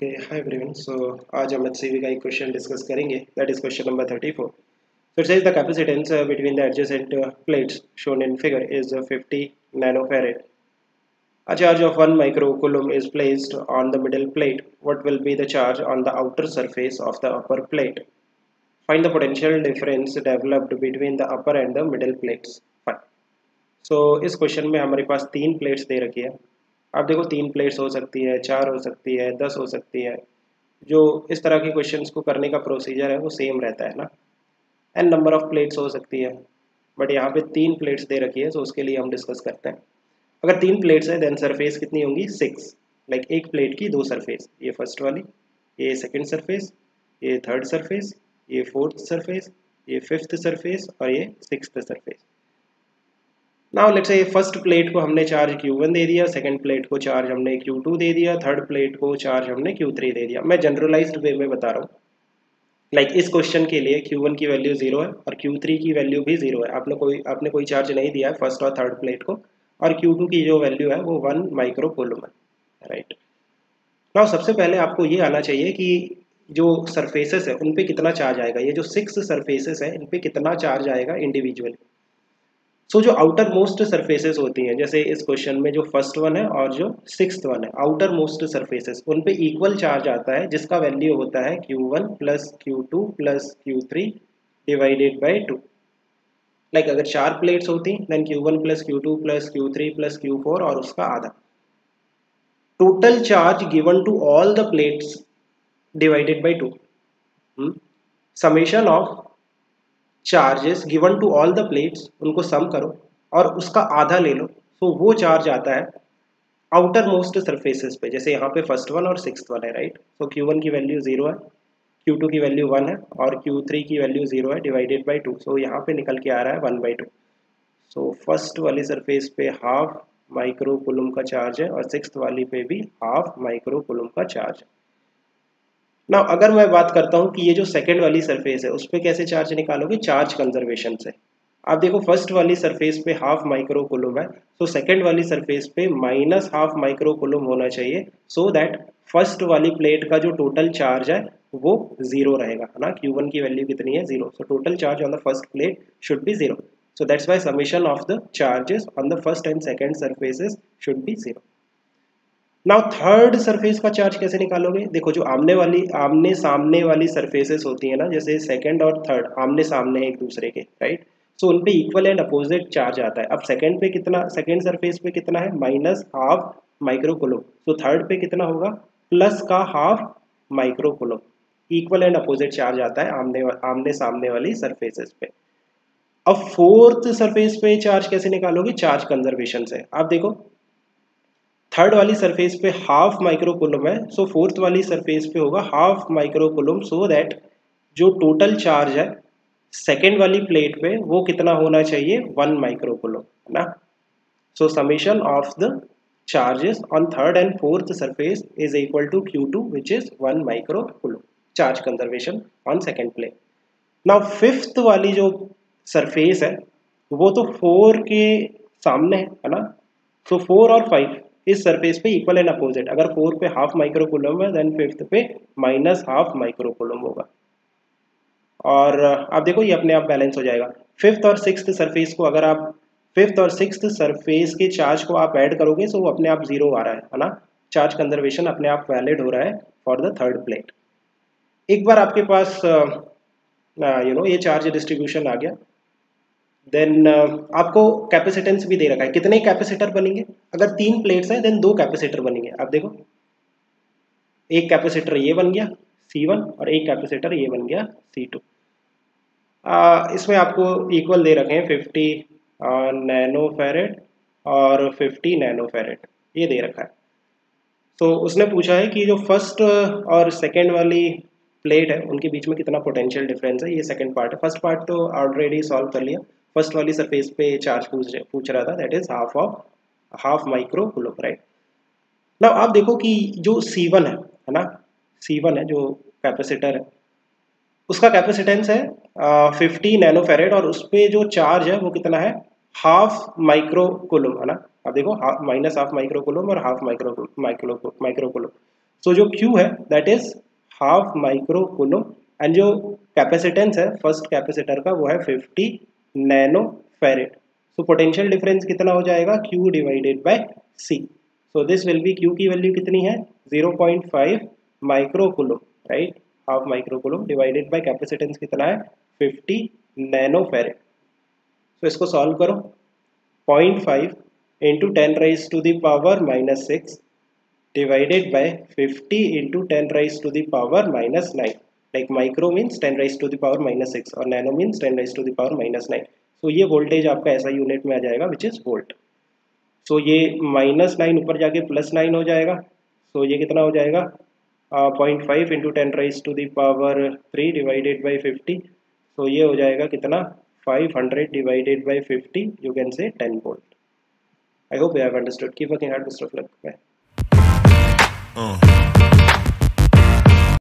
Okay hi everyone. सो आज हम HCV का एक क्वेश्चन डिस्कस करेंगे, that is question number 34। So it says the capacitance between the adjacent plates shown in figure is 50 nanofarad. A charge of 1 microcoulomb is placed on the middle plate. What will be the charge on the outer surface of the upper plate? Find the potential difference developed between the upper and the middle plates. Fine. So इस question में हमारे पास तीन plates दे रखी है। आप देखो तीन plates हो सकती है, 4 हो सकती है, 10 हो सकती है। जो इस तरह के क्वेश्चंस को करने का प्रोसीजर है वो सेम रहता है ना। एन नंबर ऑफ प्लेट्स हो सकती है, बट यहाँ पे तीन प्लेट्स दे रखी है, तो उसके लिए हम डिस्कस करते हैं। अगर तीन प्लेट्स है देन सरफेस कितनी होंगी, 6। लाइक एक प्लेट की दो सरफेस, ये फर्स्ट वाली, ये सेकंड सरफेस, ये थर्ड सरफेस, ये फोर्थ सरफेस, ये फिफ्थ सरफेस और ये sixth surface. Now let's say first plate को हमने चार्ज Q1 दे दिया, सेकंड प्लेट को चार्ज हमने Q2 दे दिया, थर्ड प्लेट को चार्ज हमने Q3 दे दिया। मैं जनरलाइज्ड वे में बता रहा हूँ। लाइक इस क्वेश्चन के लिए Q1 की वैल्यू 0 है और Q3 की वैल्यू भी 0 है। आपने कोई चार्ज नहीं दिया है फर्स्ट और थर्ड प्लेट को, और Q2 की जो वैल्यू है वो 1 माइक्रोकूलम है, राइट। नाउ सबसे पहले आपको ये आना चाहिए कि जो सरफेसेस है उन पे कितना चार्ज आएगा। ये जो 6 सरफेसेस है इन पे कितना चार्ज आएगा इंडिविजुअली। सो जो आउटर मोस्ट सरफेसेस होती हैं, जैसे इस क्वेश्चन में जो फर्स्ट वन है और जो सिक्स्थ वन है, आउटर मोस्ट सरफेसेस उन पे इक्वल चार्ज आता है, जिसका वैल्यू होता है Q1 plus Q2 plus Q3 divided by 2। Like अगर 4 प्लेट्स होती then Q1 plus Q2 plus Q3 plus Q4 और उसका आधा। Total charge given to all the plates divided by 2। Summation of charges given to all the plates, उनको sum करो और उसका आधा ले लो, तो वो चार्ज आता है आउटर मोस्ट सरफेसेस पे। जैसे यहाँ पे फर्स्ट वन और सिक्स्थ वन है, राइट। सो Q1 की वैल्यू 0 है, Q2 की वैल्यू 1 है और Q3 की वैल्यू 0 है डिवाइडेड बाई 2। सो यहाँ पे निकल के आ रहा है 1/2। सो फर्स्ट वाली सरफेस पे हाफ माइक्रोकूलम का चार्ज है और सिक्स्थ वाली पे भी हाफ माइक्रोकूलम का चार्ज है। ना अगर मैं बात करता हूँ कि ये जो सेकंड वाली सरफेस है उस पर कैसे चार्ज निकालोगे, चार्ज कंजर्वेशन से। आप देखो फर्स्ट वाली सरफेस पे हाफ माइक्रोकूलम है, तो सेकंड वाली सरफेस पे माइनस हाफ माइक्रोकूलम होना चाहिए, सो दैट फर्स्ट वाली प्लेट का जो टोटल चार्ज है वो 0 रहेगा, है ना। Q1 की वैल्यू कितनी है, 0। So total charge on the first plate should be 0। So that's why summation of the charges on the first and second surfaces should be 0। Now third surface का charge कैसे निकालोगे। देखो जो आमने सामने वाली सरफेसेस होती है ना, जैसे सेकंड और थर्ड आमने सामने एक दूसरे के, राइट। सो उन पे इक्वल एंड अपोजिट चार्ज आता है। अब सेकंड सरफेस पे कितना है, माइनस हाफ माइक्रोकूलम। तो थर्ड पे कितना होगा, प्लस का half microcoulomb. Equal and opposite charge आता है आमने सामने वाली सरफेसेस पे। अब फोर्थ सरफेस पे चार्ज कैसे निकालोगे, चार्ज कंजर्वेशन से। आप देखो थर्ड वाली सरफेस पे हाफ माइक्रोकूलम है, सो फोर्थ वाली सरफेस पे होगा हाफ माइक्रोकूलम, सो दैट जो टोटल चार्ज है सेकेंड वाली प्लेट पे वो कितना होना चाहिए, 1 माइक्रोकूलम, है ना। So summation of the charges on third and fourth surface is equal to Q2 which is 1 microcoulomb, charge conservation on second plate. Now fifth वाली जो सरफेस है वो तो 4 के सामने है ना। सो 4 और 5 इस सरफेस पे इक्वल एंड अपोजिट। अगर 4 पे हाफ माइक्रोकूलम है देन फिफ्थ पे माइनस हाफ माइक्रोकूलम होगा। और आप देखो ये अपने आप बैलेंस हो जाएगा। फिफ्थ और सिक्स्थ सरफेस को अगर आप फिफ्थ और सिक्स्थ सरफेस के चार्ज को आप ऐड करोगे तो वो अपने आप 0 आ रहा है ना। चार्ज कंजर्वेशन अपने आप वैलिड हो रहा है फॉर द थर्ड प्लेट। एक बार आपके पास ये चार्ज डिस्ट्रीब्यूशन आ गया, देन आपको कैपेसिटेंस भी दे रखा है। कितने कैपेसिटर बनेंगे, अगर 3 प्लेट्स हैं देन 2 कैपेसिटर बनेंगे। आप देखो एक कैपेसिटर ये बन गया C1 और एक कैपेसिटर ये बन गया C2। इसमें आपको इक्वल दे रखे हैं 50 नैनोफैरेड और 50 नैनोफैरेड, ये दे रखा है। तो उसने पूछा है कि जो फर्स्ट और सेकेंड वाली प्लेट है उनके बीच में कितना पोटेंशियल डिफरेंस है। ये सेकंड पार्ट है, फर्स्ट पार्ट तो ऑलरेडी सॉल्व कर लिया। फर्स्ट वाली सरफेस पे चार्ज पूछ रहा था, that is half microcoulomb, right. Now आप देखो कि जो C1 है ना, C1 है जो कैपेसिटर है, उसका कैपेसिटेंस है 50 नैनोफैरेड और उस पर जो चार्ज है वो कितना है, हाफ माइक्रोकूलम, है ना। आप देखो माइनस हाफ माइक्रोकूलम और हाफ माइक्रोकूलम। सो जो Q है that is half micro coulomb and जो कैपेसिटेंस है फर्स्ट कैपेसिटर का वो है 50 nano farad. So potential difference कितना हो जाएगा Q divided by C। So this will be Q की वैल्यू कितनी है 0.5 micro coulomb, right, half micro coulomb divided by capacitance कितना है 50 नैनो फेरेड। सो इसको सॉल्व करो, 0.5 into 10 raise to the power -6 divided by 50 into 10 raised to the power -9, like micro means 10 raised to the power -6 और nano means 10 raised to the power -9। so ये voltage आपका ऐसा unit में आ जाएगा which is volt. सो ये -9 ऊपर जाके +9 हो जाएगा। सो ये कितना हो जाएगा 0.5 into 10 raise to the power 3 divided by 50। So ये हो जाएगा कितना 500 divided by 50, you can say 10 volt. I hope you have understood. Keep working hard, best of luck, bye.